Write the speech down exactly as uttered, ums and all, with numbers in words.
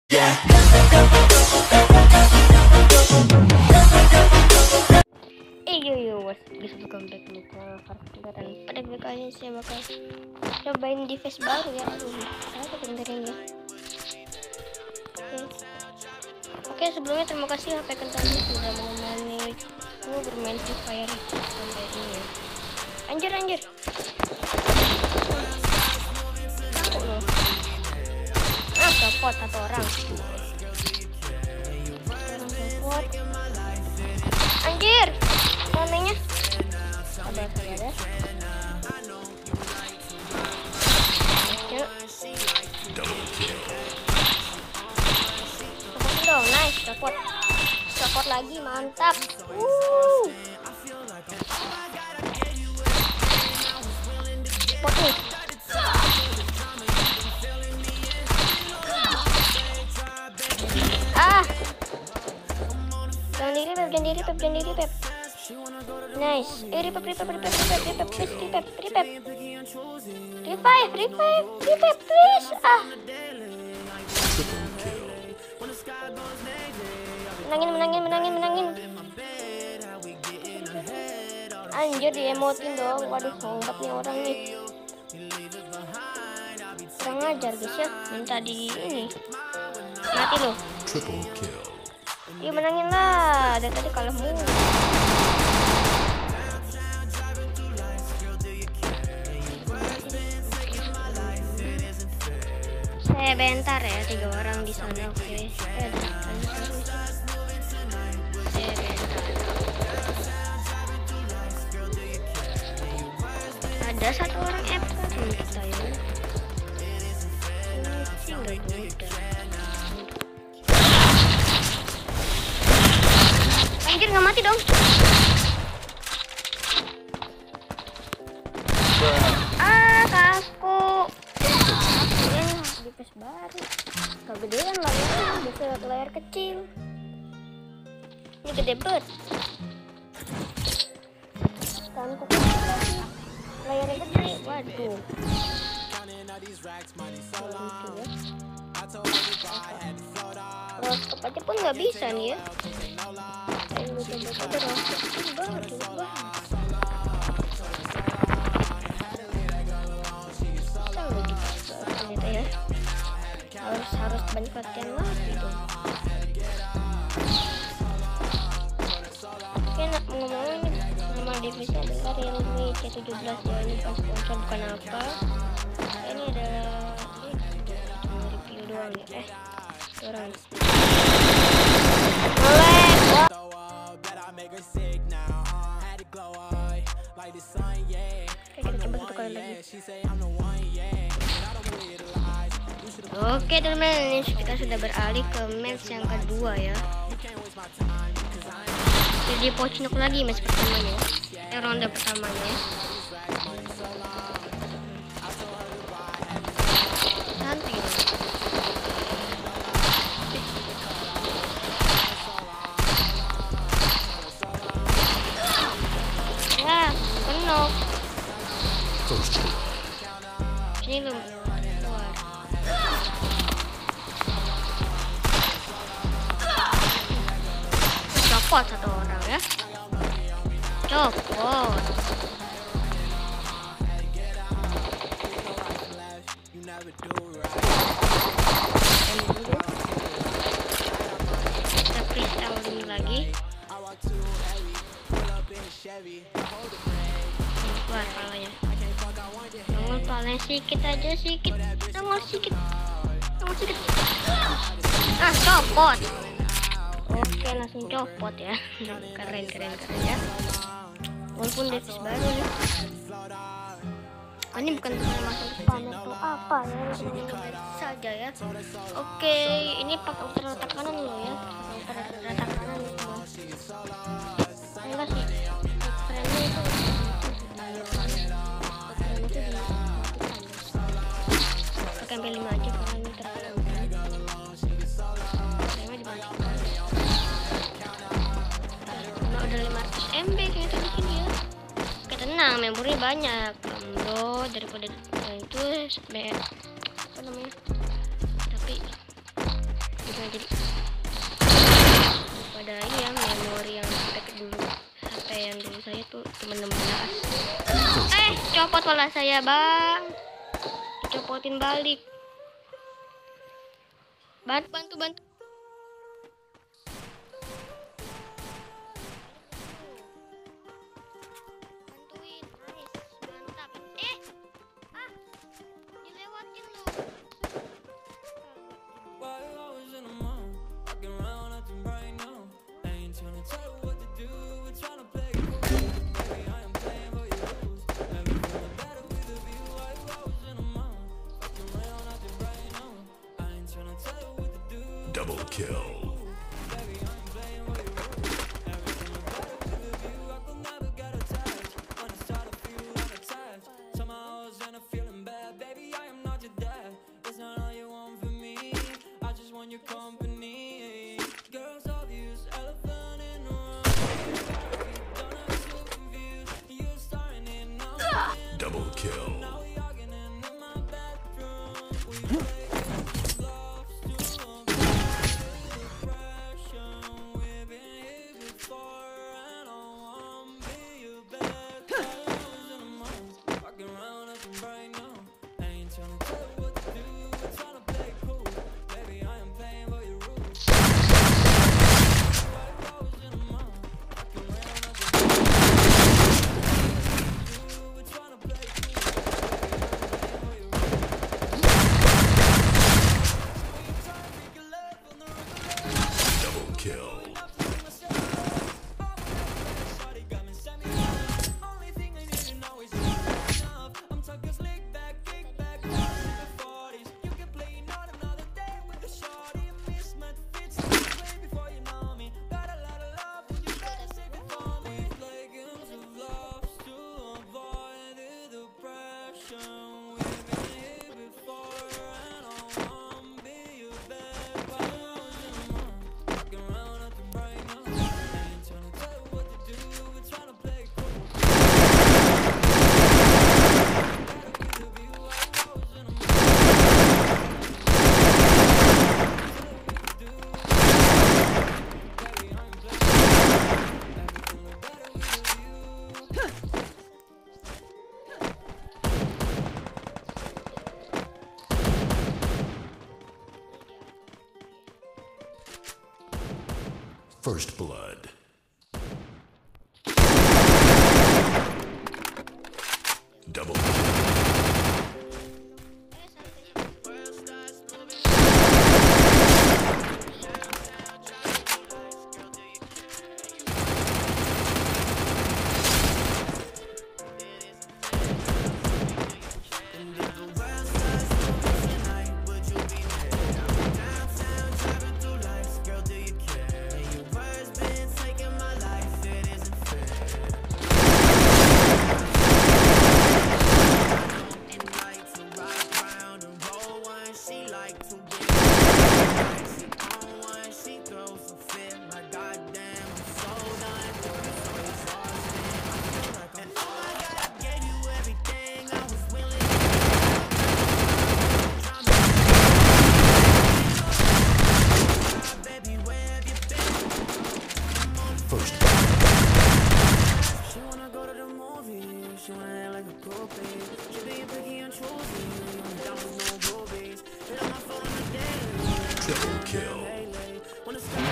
Yo yo was guys, welcome back to Farfika, dan pada video kali ini saya bakal cobain device baru ya. Aduh, apa benterin ya. Oke, Oke sebelumnya terima kasih H P Kentangnya sudah menemani gue bermain Free Fire sampai ini ya. Anjir anjir. Oh, ah, support satu orang. Orang support. Anjir. Namanya sabar sabar ya. Yuk. Support dong, nice, support. Support lagi, mantap. Uh. Support nih. Ah. Jangan diri, Pep, jangan diri, Pep, jangan diri, Pep. Nice. Eh, repep, repep, repep, repep, repep, please, repep, repep. Revive, revive, repep, please. Ah. Menangin, menangin, menangin, menangin. Anjir, di emotin dong. Waduh, ngombat nih orang nih. Kurang ajar guys ya. Minta di ini. Mati loh. Iya menangin lah. Dan tadi kalah mulu. Eh bentar ya, tiga orang di sana. Oke. Okay. Eh, eh bentar. Ada satu orang F kan kita ya. Ini sih nggak mudah. Anjir nggak mati dong. Ah kaku. Device baru kegedean layarnya, biasa layar kecil, ini gede banget kan, kok layarnya gede. Waduh, roskop aja pun nggak bisa nih ya. Ayo coba coba roskop banget banget. harus harus banyak latihan lagi dong. Oke, nak ngomong ini nama divisi adalah Realme C tujuh belas ya. Ini pas sponsor bukan apa. Ini adalah cuma review doang ya. Eh orang melek. Oke, kita coba satu kali lagi. Oke teman-teman, ini kita sudah beralih ke match yang kedua ya. Jadi pocnok lagi match pertamanya, eh, ronde pertamanya. Santai gitu. Ya, penuh. Sini lu. Copot satu orang ya. Copot. Kita freestyle ini lagi. Keluar palanya. Nongol palanya sedikit aja, sedikit. Nongol sedikit. Nongol sedikit. Ah, copot. Oke, langsung copot ya. Keren keren keren ya. Walaupun device baru nih. Oh, ini bukan masuk spam atau apa ya, saja ya. Oke, ini pakai ultra rata kanan loh ya. Ultra rata kanan itu. Enggak sih. Kerennya itu. Pakai M P lima aja karena ini terkenal. Udah lima ratus M B kayaknya di sini ya. Oke, tenang, memori banyak. Bro, daripada itu apa namanya? Tapi nah jadi pada ini ya memori yang pakai dulu H P yang dulu saya tuh cuma enam belas. Eh copot malah saya bang, copotin balik. Bantu bantu bantu. Bantuin, nice, mantap. Eh, ah, dilewatin lu. Double kill. Double kill. First blood. Double kill. Double kill.